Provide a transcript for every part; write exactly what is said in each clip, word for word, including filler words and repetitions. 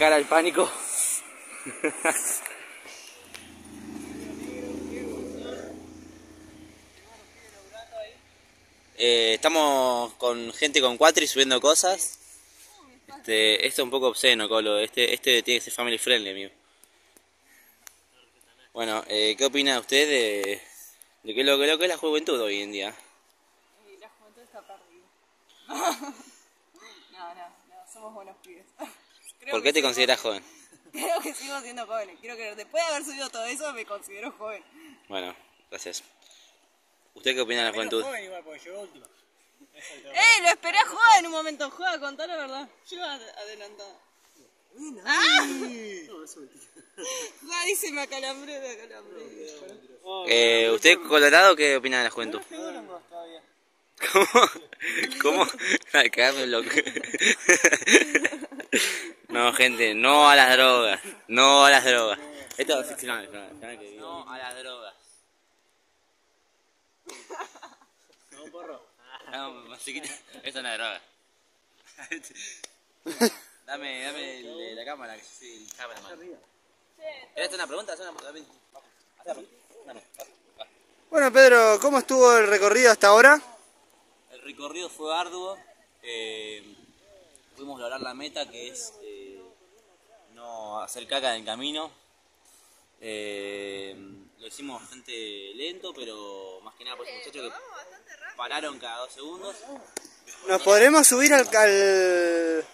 cara el pánico. eh, estamos con gente con cuatri subiendo cosas. Este, esto es un poco obsceno, Colo. Este, este tiene que ser family friendly, amigo. Bueno, eh, ¿qué opina usted de, de qué lo, lo que es la juventud hoy en día? Eh, la juventud está perdida. no, no, no, somos buenos pibes. Creo ¿Por qué te sigo, consideras joven? Creo que sigo siendo joven. Quiero que después de haber subido todo eso me considero joven. Bueno, gracias. ¿Usted qué opina de la juventud? Joven igual, porque llegó último. ¡Eh! Lo esperé a jugar en un momento. Juega, contá la verdad. Yo adelantada. ¡Ah! Juega dice me acalambré, me acalambré. Eh, ¿Usted colorado qué opina de la juventud? ¿Cómo? ¿Cómo? Ay, cagarme loco. No, gente, no a las drogas. No a las drogas. Esto es ficcional, no a las drogas. No, porro. No, musiquita. Esto no es droga. Dame, dame el de la cámara, que yo soy el cameraman. ¿Querés hacer una pregunta? Haz una pregunta. Bueno, Pedro, ¿cómo estuvo el recorrido hasta ahora? El recorrido fue arduo. Eh, pudimos lograr la meta, que es eh, no hacer caca en el camino. Eh, lo hicimos bastante lento, pero más que nada por esos muchachos que pararon cada dos segundos. ¿Nos podremos subir al... al...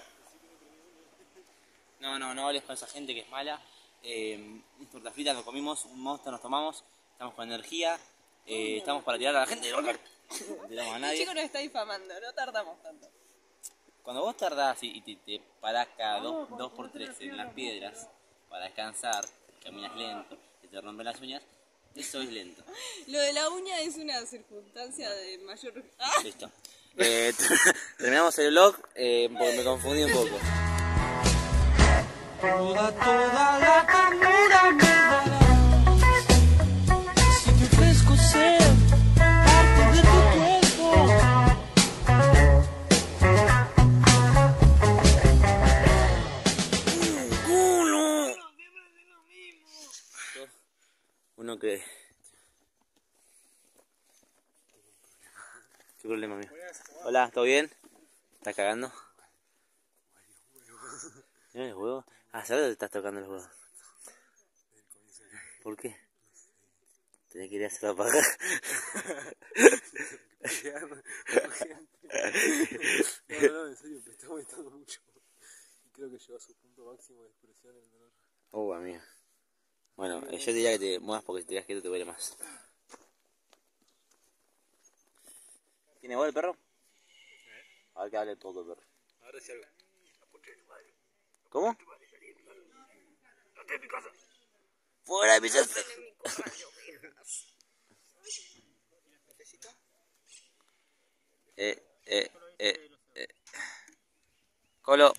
No, no, no hables con esa gente que es mala. Eh, un torta frita nos comimos, un monster nos tomamos, estamos con energía, eh, estamos para tirar a la gente. No tiramos a nadie. El chico nos está difamando, no tardamos tanto. Cuando vos tardás y te, te parás cada dos, dos por tres en las piedras para descansar, caminas lento, y te rompen las uñas, eso es lento. Lo de la uña es una circunstancia de mayor... ¡Ah! Listo. Eh, terminamos el vlog eh, porque me confundí un poco. Toda, toda la ternura me darás, si te ofrezco ser parte de tu cuerpo. Uno. Uno que... ¿Qué problema, amigo? Hola, ¿todo bien? ¿Estás cagando? ¿Tienes los huevos? Ah, ¿sabes dónde te estás tocando los huevos? ¿Por qué? Tenés que ir a hacer la paja. No, no, en serio, me está molestando mucho. Y creo que llegó a su punto máximo de expresión el dolor. Oh, amigo. Bueno, eh, yo te diría que te muevas porque si te quedas quieto te duele más. ¿Tiene voz el perro? A ver que hable todo el perro. Ahora sí algo. ¿Cómo? ¡Fuera de mi casa! eh, eh, eh, eh. Colo.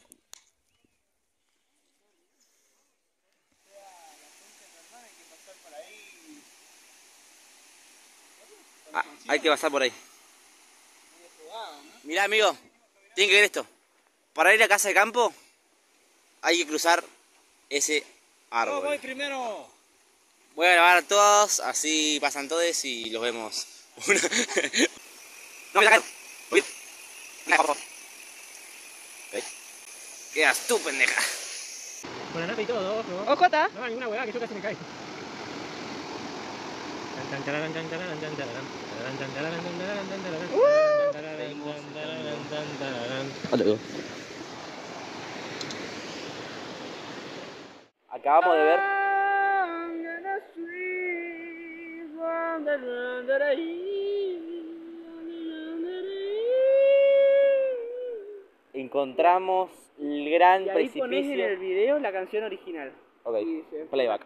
Ah, hay que pasar por ahí. Mirá, amigo, tienen que ver esto. Para ir a casa de campo hay que cruzar ese árbol. Yo voy primero. Voy a grabar a todos, así pasan todos y los vemos. No me la cago. Por favor. Quedas tú, pendeja. Con la nave y todo, ojo. ¡Ojota! No, ninguna huevada que yo casi me caigo. Acabamos de ver encontramos el gran Y ahí precipicio. ponés en el video la canción original. Ok, Y se- playback.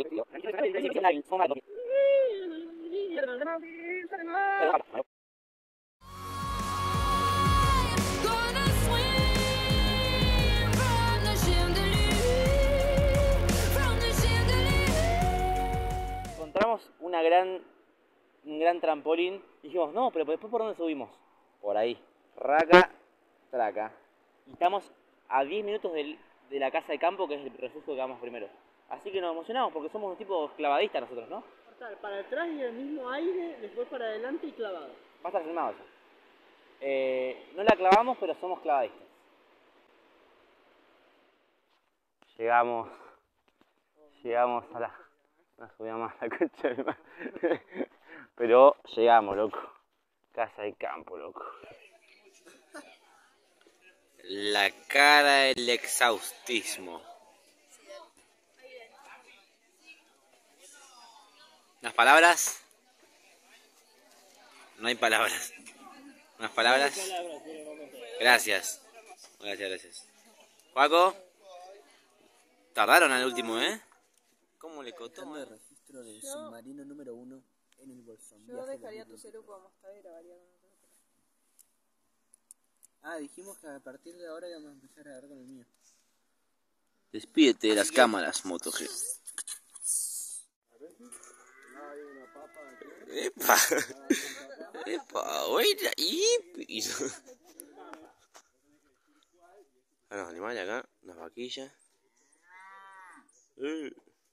Gonna swim from the chandelier, from the chandelier. Encontramos una gran, un gran trampolín y dijimos, no, pero después ¿por dónde subimos? Por ahí, raca, traca. Y estamos a diez minutos del de la casa de campo, que es el refugio que vamos primero. Así que nos emocionamos porque somos un tipo clavadista nosotros, ¿no? Para atrás y el mismo aire, después para adelante y clavado. Va a estar filmado eso. Eh, no la clavamos, pero somos clavadistas. Llegamos. Llegamos a la... No subía más la concha de ma- Pero llegamos, loco. Casa de campo, loco. La cara del exhaustismo. ¿Las palabras? No hay palabras. ¿Unas palabras? Gracias. Gracias, gracias. Juaco. Tardaron al último, ¿eh? ¿Cómo le costó? El registro del submarino número uno en el Bolsón. Yo dejaría tu celu como está y grabaría con otro. Ah, dijimos que a partir de ahora íbamos a empezar a grabar con el mío. Despídete de las cámaras, Moto G. Epa. Epa, oiga, y los animales acá, unas vaquillas. Eh.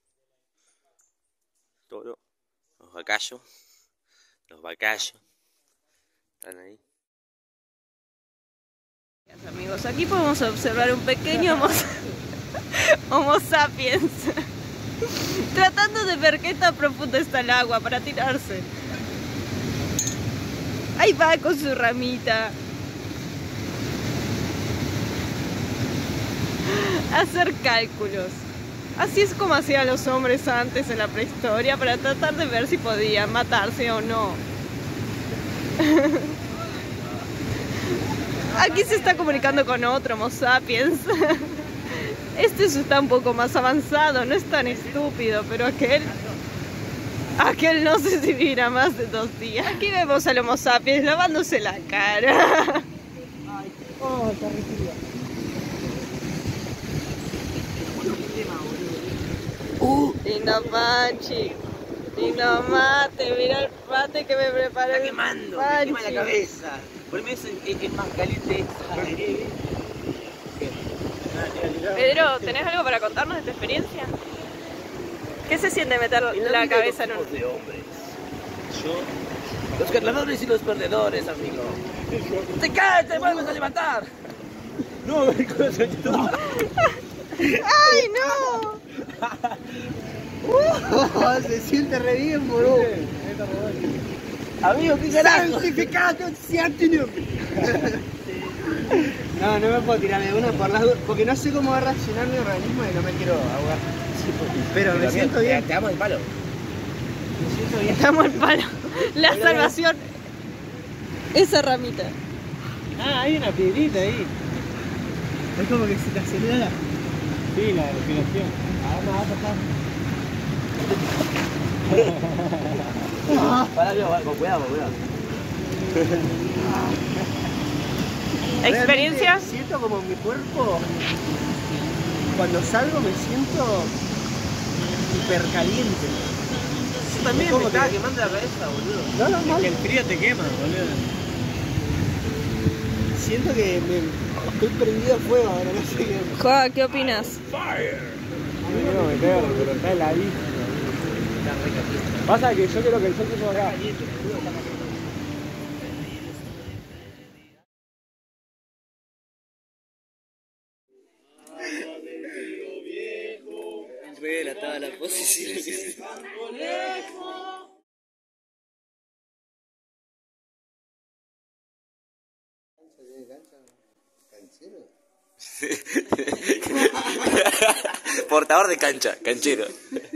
Toro, los vacayos, los vacayos. Están ahí. Amigos, aquí podemos observar un pequeño homo, homo sapiens tratando de ver qué tan profundo está el agua para tirarse. Ahí va con su ramita a hacer cálculos. Así es como hacían los hombres antes en la prehistoria para tratar de ver si podían matarse o no. Aquí se está comunicando con otro Homo sapiens. Este está un poco más avanzado, no es tan estúpido, pero aquel... Aquel no sé si vivirá más de dos días. Aquí vemos al Homo sapiens lavándose la cara. Oh, está registrado. Uh, lindo Panchi. Lindo mate, mira el mate que me preparé. Está quemando, me quema la cabeza. Por mí es, es, es más caliente. Pedro, ¿tenés algo para contarnos de tu experiencia? ¿Qué se siente meter la cabeza en un... de hombres. Yo, los ganadores y los perdedores, amigo. ¡Te caes, te vuelves a levantar! No, me cosa no. ¡Ay, no! Uh, se siente re bien, boludo. Amigo, ¿qué carajo? Santificado sea tu nombre. No, no me puedo tirar de una por las dudas, porque no sé cómo va a reaccionar mi organismo y no me quiero ahogar. Pero me siento bien. Te damos el palo. Me siento bien. Estamos al palo. La salvación. Esa ramita. Ah, hay una piedrita ahí. Es como que se te acelera. Sí, la respiración. Ahora me va a tocar. Para, yo, con cuidado, con cuidado. ¿Experiencia? Realmente siento como mi cuerpo, cuando salgo me siento hipercaliente. Yo también ¿Cómo me estaba te- quemando la cabeza, boludo. No, no, no. Que el frío te quema, boludo. Siento que me estoy prendido a fuego ahora, no sé qué. Joa, ¿qué opinas? No me quiero meter, pero está heladísimo. Pasa que yo creo que el sol puso acá. Relatada la posición. Sí, sí, sí. Portador de cancha, canchero.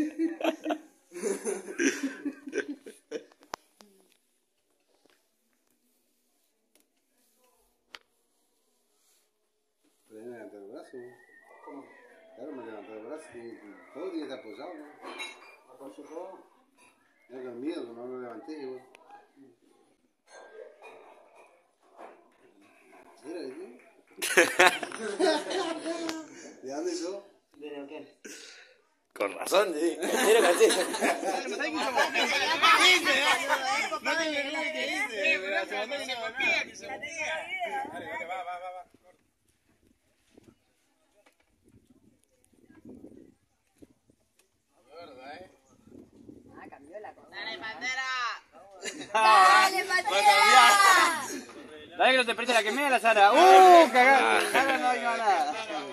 Pero me levanté el brazo. ¿Cómo? Claro, me levanté el brazo y todo tiene que estar apoyado, ¿no? ¿Apoyo todo? Es lo mío, que no lo levanté, igual. ¿Era de qué? ¿De dónde sos? De Neuquén. Con razón, sí. Canchero, canchero. ¡Dale, Matías! Dale que no te preste la que me da la Sara. ¡Uh! Cagá. Sara no diga nada.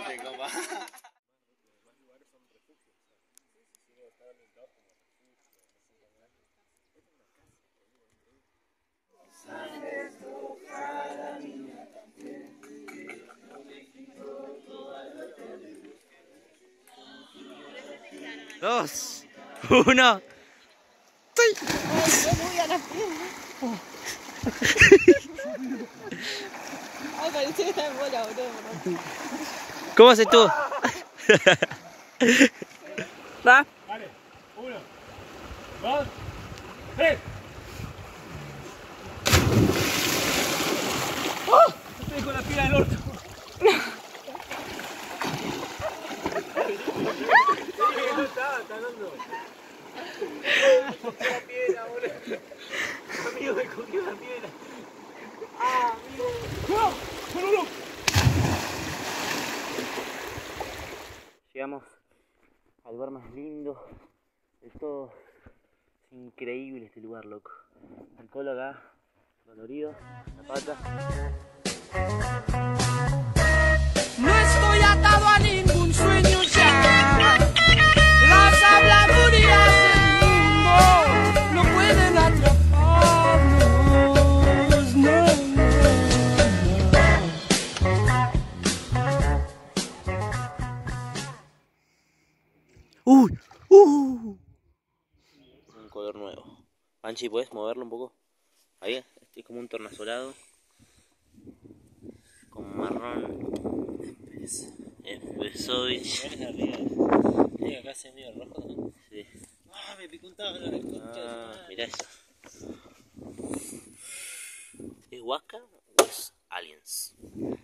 Dos, uno. Muy a la pierna. Ay, parecía que estaba en bola, boludo. ¿Cómo haces tú? Va. Dale, uno, dos, tres. ¡Oh! Estoy con la pila del orto. No estaba cagando. Me cogió la piedra, boludo. Amigo, me cogió la piedra. Ah, amigo. ¡No! ¡No! Llegamos al lugar más lindo de todo. Es increíble este lugar, loco. El colo acá, dolorido, la pata. No estoy atado a ningún sueño ya. Las habladurías del mundo no pueden atraparnos. No, Uy, uh. Un color nuevo. Panchi, ¿puedes moverlo un poco? Ahí, este es como un tornasolado. Con marrón. Espesovich. Sí, acá se medio rojo también. Sí. Ah, me picó un tablo en el concha de su Ah, madre. mirá eso. ¿Es Huasca o es Aliens?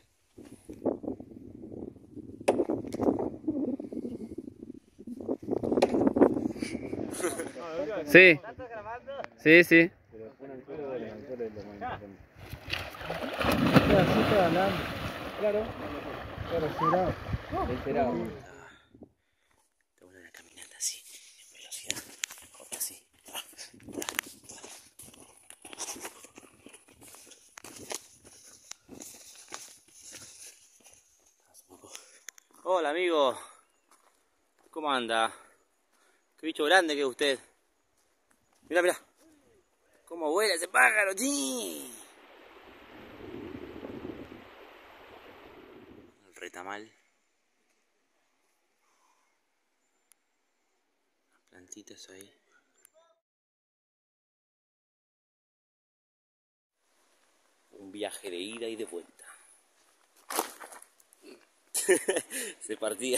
Sí. Sí, sí. Claro. Claro, cerrado. Cerrado. Está buena la caminata así, en velocidad. Corta así. Hola amigo. ¿Cómo anda? Qué bicho grande que es usted. Mirá, mirá. ¿Cómo vuela ese pájaro? ¡Sí! El retamal. Las plantitas ahí. Un viaje de ida y de vuelta. Se partía.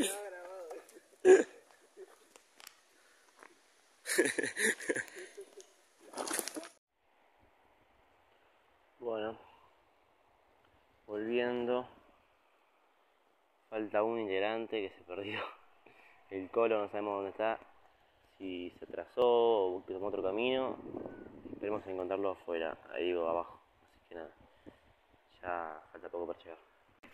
Bueno, volviendo, falta un integrante que se perdió. El colo no sabemos dónde está, si se atrasó o tomó otro camino. Esperemos encontrarlo afuera, ahí digo abajo. Así que nada, ya falta poco para llegar.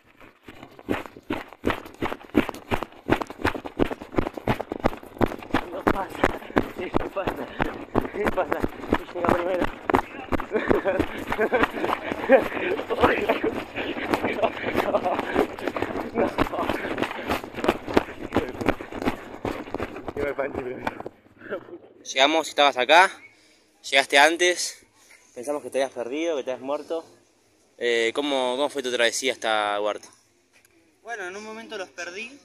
No pasa, sí, no pasa, ¿qué pasa? Sí, llega primero. Llegamos, estabas acá, llegaste antes, pensamos que te habías perdido, que te habías muerto. Eh, ¿cómo, ¿Cómo fue tu travesía hasta Huerta? Bueno, en un momento los perdí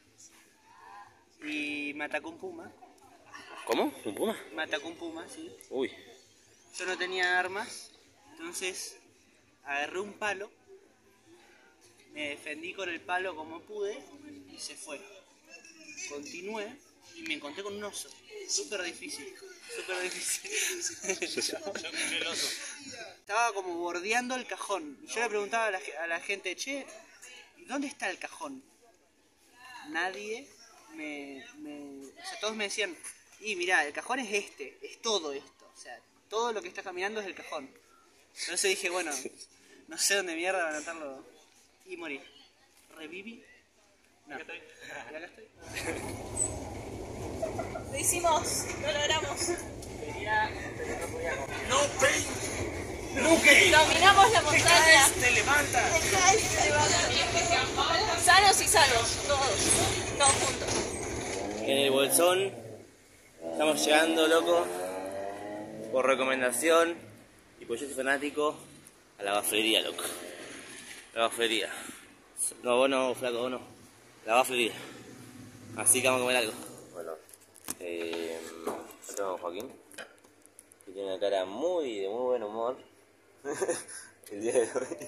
y me atacó un puma. ¿Cómo? ¿Un puma? Me atacó un puma, sí. Uy. Yo no tenía armas, entonces agarré un palo, me defendí con el palo como pude y se fue. Continué y me encontré con un oso. Súper difícil, súper difícil. Estaba como bordeando el cajón. Yo le preguntaba a la, a la gente, che, ¿dónde está el cajón? Nadie me, me... O sea, todos me decían, y mirá, el cajón es este, es todo esto. O sea, todo lo que está caminando es el cajón. Entonces dije, bueno, no sé dónde mierda van a anotarlo. Y morí. ¿Reviví? No. ¿Y acá estoy? Lo hicimos, lo logramos. Venía Ya. No pain, no gain. Dominamos la Te montaña. caes, te levantas. Te caes, te levantas. Sanos y salvos, todos. Todos juntos. En el bolsón. Estamos llegando, loco. Por recomendación. Y pues yo soy fanático. A la baflería, loco. La baflería. No, vos no, flaco, vos no. La baflería. Así que vamos a comer algo. Bueno. Eh, acá tengo a Joaquín. Que tiene una cara muy, de muy buen humor. El día de hoy.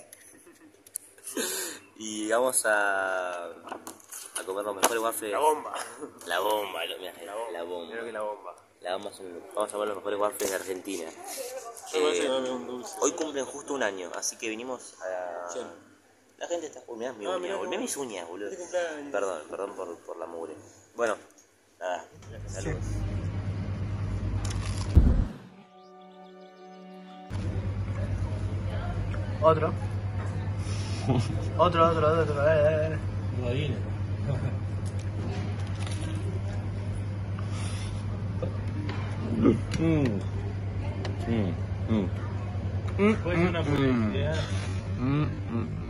Y vamos a, a comer los mejores waffles. La bomba. La bomba, lo, mirá, la bomba. La bomba. Creo que la bomba. La bomba son- vamos a comer los mejores waffles de Argentina. Yo me Eh, que dame un dulce. hoy cumplen justo un año, así que vinimos a... Sí. La gente está... Uy, mirá mi Ah, uña, mirá boludo. cómo- Mirá mis uñas, boludo. Feliz cumpleaños. Perdón, perdón por, por la mugre. Bueno, nada, saludos. Otro. Otro, otro, otro. Dale, dale, dale. Puede ser una publicidad. Mm, mm.